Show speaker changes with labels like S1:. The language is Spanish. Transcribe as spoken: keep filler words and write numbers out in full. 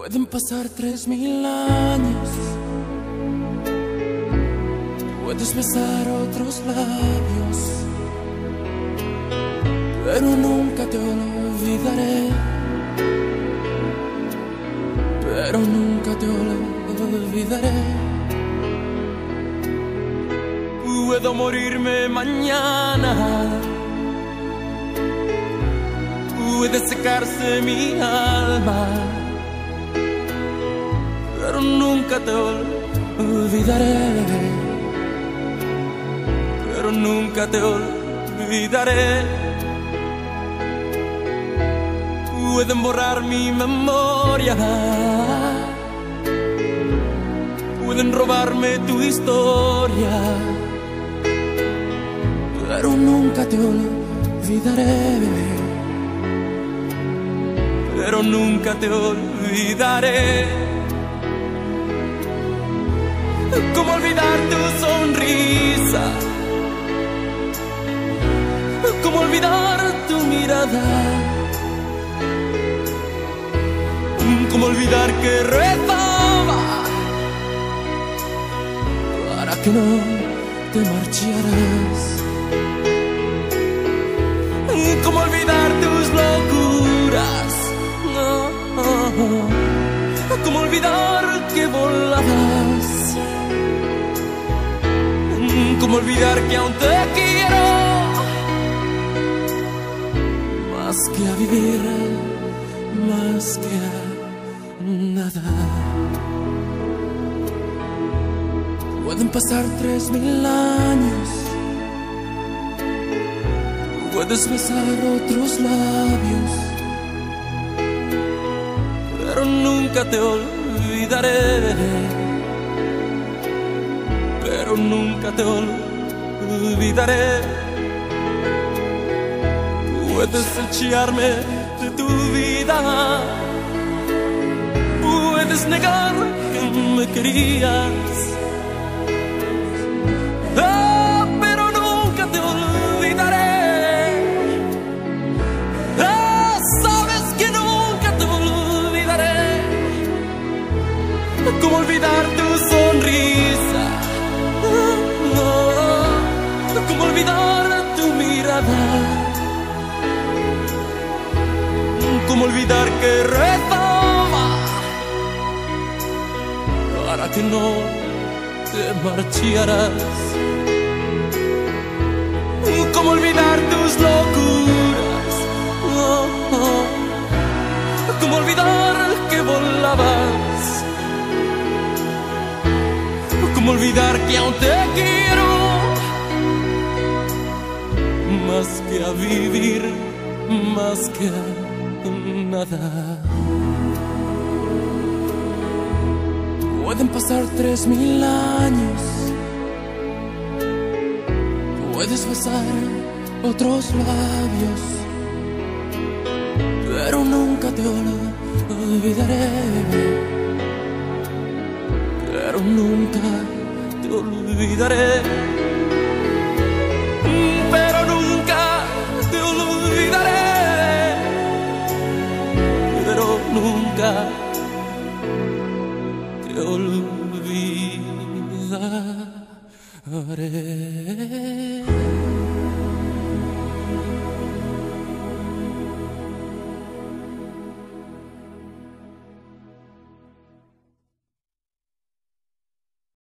S1: Pueden pasar tres mil años, puedes besar otros labios, pero nunca te olvidaré, pero nunca te olvidaré. Puedo morirme mañana, puede secarse mi alma, pero nunca te olvidaré, pero nunca te olvidaré. Pueden borrar mi memoria, pueden robarme tu historia, pero nunca te olvidaré, pero nunca te olvidaré. ¿Cómo olvidar tu sonrisa? ¿Cómo olvidar tu mirada? ¿Cómo olvidar que rezaba para que no te marcharas? ¿Cómo olvidar tus locuras? ¿Cómo olvidar que volabas? ¿Cómo olvidar que aún te quiero más que a vivir, más que a nada? Pueden pasar tres mil años, puedes besar otros labios, pero nunca te olvidaré, pero nunca te olvidaré. Puedes echarme de tu vida, puedes negar que me querías, ah, pero nunca te olvidaré. Ah, sabes que nunca te olvidaré. ¿Cómo olvidar tu sonrisa? ¿Cómo olvidar tu mirada? ¿Cómo olvidar que rezaba para que no te marcharas? ¿Cómo olvidar tus locuras? ¿Cómo olvidar que volabas? ¿Cómo olvidar que aún te quiero más que a vivir, más que a nada? Pueden pasar tres mil años, puedes besar otros labios, pero nunca te olvidaré, pero nunca te olvidaré, pero nunca te olvidaré, pero nunca te olvidaré.